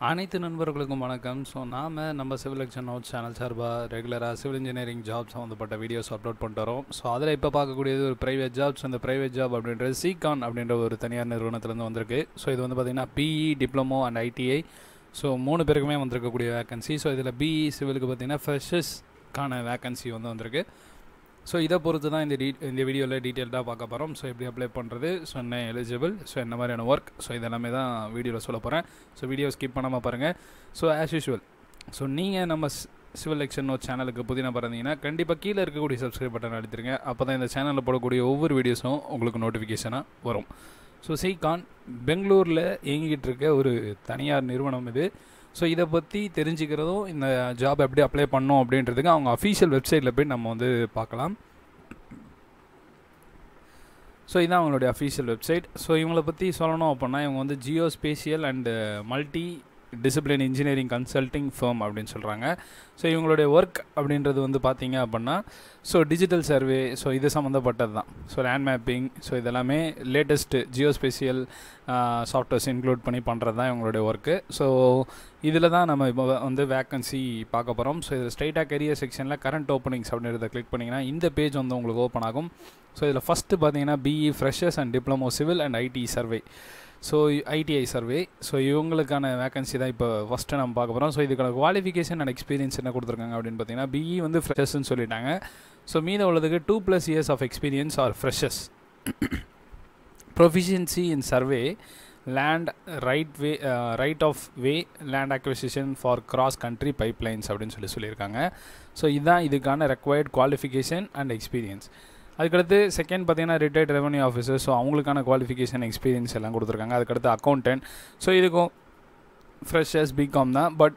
அனைத்து நண்பர்களுக்கும் வணக்கம். ஸோ நம்ம சிவில் எலெக்ஷன் நோட்ஸ் சேனல் சார்பாக ரெகுலராக சிவில் இன்ஜினியரிங் ஜாப் சம்மந்தப்பட்ட வீடியோஸ் அப்லோட் பண்ணிட்டு வரோம். ஸோ அதில் இப்போ பார்க்கக்கூடியது ஒரு ப்ரைவேட் ஜாப்ஸ். அந்த ப்ரைவேட் ஜாப் அப்படின்றது சிகான் அப்படின்ற ஒரு தனியார் நிறுவனத்துலேருந்து வந்திருக்கு. ஸோ இது வந்து பார்த்திங்கன்னா BE, diploma and ITI. So 3 பேருக்குமே வந்திருக்கக்கூடிய வேக்கன்சி. ஸோ இதில் பிஇ சிவிலுக்கு பார்த்திங்கன்னா ஃப்ரெஷர்ஸ்க்கான வேக்கன்சி வந்திருக்கு. ஸோ இதை பொறுத்து தான் இந்த வீடியோவில் டீட்டெயில்டாக பார்க்க போகிறோம். ஸோ எப்படி அப்ளை பண்ணுறது, ஸோ என்ன எலிஜிபிள், ஸோ என்ன மாதிரியான ஒர்க், ஸோ இதெல்லாமே தான் வீடியோவில் சொல்ல போகிறேன். ஸோ வீடியோ ஸ்கிப் பண்ணாமல் பாருங்கள். ஸோ ஆஸ் யூஷுவல், ஸோ நீங்கள் நம்ம சிவில் எலெக்ஷன் நோட் சேனலுக்கு புதினா பிறந்தீங்கன்னா கண்டிப்பாக கீழே இருக்கக்கூடிய சப்ஸ்கிரைப் பட்டன் அழுத்திருங்க. அப்போ தான் இந்த சேனலில் போடக்கூடிய ஒவ்வொரு வீடியோஸும் உங்களுக்கு நோட்டிஃபிகேஷனாக வரும். ஸோ சிகான் பெங்களூரில் இயங்கிக்கிட்டு இருக்க ஒரு தனியார் நிறுவனம் இது. ஸோ இதை பற்றி தெரிஞ்சுக்கிறதும் இந்த ஜாப் எப்படி அப்ளை பண்ணோம் அப்படின்றதுக்கு அவங்க அஃபீஷியல் வெப்சைட்டில் போய் நம்ம வந்து பார்க்கலாம். ஸோ இதுதான் அவங்களுடைய அஃபீஷியல் வெப்சைட். ஸோ இவங்களை பற்றி சொல்லணும் அப்படின்னா இவங்க வந்து geo spatial and multi discipline engineering consulting firm அப்படின்னு சொல்கிறாங்க. ஸோ இவங்களுடைய ஒர்க் அப்படின்றது வந்து பார்த்திங்க அப்படின்னா ஸோ டிஜிட்டல் சர்வே, ஸோ இது சம்மந்தப்பட்டது தான். ஸோ லேண்ட் மேப்பிங், ஸோ இதெல்லாமே latest geo spatial softwares include பண்ணி பண்ணுறது தான் இவங்களுடைய ஒர்க்கு. ஸோ இதில் தான் நம்ம இப்போ வந்து வேக்கன்சி பார்க்க போகிறோம். ஸோ இது ஸ்ட்ரைட்டாக கரியர் செக்ஷனில் கரண்ட் ஓப்பனிங்ஸ் அப்படின்றத கிளிக் பண்ணிங்கன்னா இந்த பேஜ் வந்து உங்களுக்கு ஓப்பன் ஆகும். ஸோ இதில் ஃபஸ்ட்டு பார்த்தீங்கன்னா BE freshers and diploma civil and IT survey, so ITI survey. So இவங்களுக்கான வேக்கன்சி தான் இப்போ ஃபஸ்ட்டு நம்ம பார்க்க போகிறோம். ஸோ இதுக்கான குவாலிஃபிகேஷன் அண்ட் எக்ஸ்பீரியன்ஸ் என்ன கொடுத்துருக்காங்க அப்படின்னு பார்த்தீங்கன்னா பிஇ வந்து ஃப்ரெஷர்ஸ்ன்னு சொல்லிட்டாங்க. ஸோ மீத உள்ளதுக்கு 2+ years of experience or freshers. Proficiency in survey, land right of way, land acquisition for cross country pipelines அப்படின்னு சொல்லியிருக்காங்க. ஸோ இதுதான் இதுக்கான ரெக்வயர்ட் குவாலிஃபிகேஷன் அண்ட் எக்ஸ்பீரியன்ஸ். அதுக்கடுத்து செகண்ட் பார்த்தீங்கன்னா ரிட்டையர்ட் ரெவன்யூ ஆஃபீஸர். ஸோ அவங்களுக்கான குவாலிஃபிகேஷன் எக்ஸ்பீரியன்ஸ் எல்லாம் கொடுத்துருக்காங்க. அதுக்கடுத்து அக்கௌண்டன்ட். ஸோ இதுக்கும் ஃப்ரெஷர்ஸ் பிகாம் தான். பட்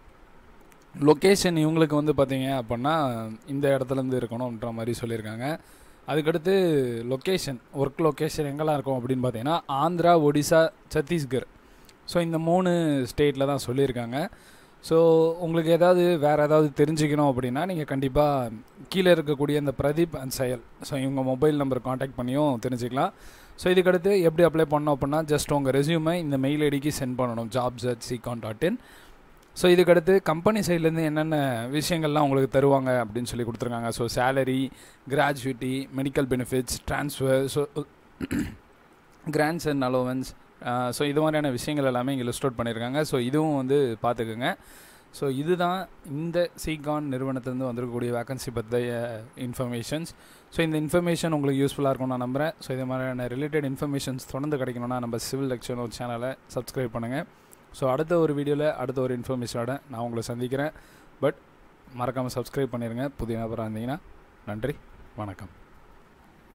லொக்கேஷன் இவங்களுக்கு வந்து பார்த்தீங்க அப்படின்னா இந்த இடத்துலேருந்து இருக்கணும்ன்ற மாதிரி சொல்லியிருக்காங்க. அதுக்கடுத்து லொக்கேஷன், ஒர்க் லொக்கேஷன் எங்கெல்லாம் இருக்கும் அப்படின்னு பார்த்தீங்கன்னா ஆந்திரா, ஒடிசா, சத்தீஸ்கர். ஸோ இந்த 3 ஸ்டேட்டில் தான் சொல்லியிருக்காங்க. ஸோ உங்களுக்கு வேறு ஏதாவது தெரிஞ்சுக்கணும் அப்படின்னா நீங்கள் கண்டிப்பாக கீழே இருக்கக்கூடிய இந்த பிரதீப் அண்ட் செயல், ஸோ இவங்க மொபைல் நம்பர் காண்டாக்ட் பண்ணியும் தெரிஞ்சுக்கலாம். ஸோ இதுக்கடுத்து எப்படி அப்ளை பண்ணோம் அப்படின்னா ஜஸ்ட் உங்கள் ரெஸ்யூமை இந்த மெயில் ஐடிக்கு சென்ட் பண்ணணும், jobs@cicon.in. ஸோ இதுக்கடுத்து கம்பெனி சைட்லேருந்து என்னென்ன விஷயங்கள்லாம் உங்களுக்கு தருவாங்க அப்படின்னு சொல்லி கொடுத்துருக்காங்க. So salary, gratuity, medical benefits, transfer, so grants and allowance, so இது மாதிரியான விஷயங்கள் எல்லாமே இங்கே லிஸ்ட் அவுட் பண்ணியிருக்காங்க. ஸோ இதுவும் வந்து பார்த்துக்குங்க. ஸோ இதுதான் இந்த சிகான் நிறுவனத்திலேருந்து வந்திருக்கக்கூடிய வேக்கன்சி பற்றிய இன்ஃபர்மேஷன்ஸ். ஸோ இந்த இன்ஃபர்மேஷன் உங்களுக்கு யூஸ்ஃபுல்லாக இருக்கும்னு நான் நம்புகிறேன். ஸோ இது மாதிரியான ரிலேட்டட் இன்ஃபர்மேஷன்ஸ் தொடர்ந்து கிடைக்கணும்னா நம்ம சிவில் எலெக்ஷன் ஒரு சேனலை சப்ஸ்கிரைப் பண்ணுங்கள். ஸோ அடுத்த ஒரு வீடியோவில் அடுத்த ஒரு இன்ஃபர்மேஷனோட நான் உங்களை சந்திக்கிறேன். பட் மறக்காமல் சப்ஸ்கிரைப் பண்ணிடுங்க புதிய நபராக இருந்தீங்கன்னா. நன்றி, வணக்கம்.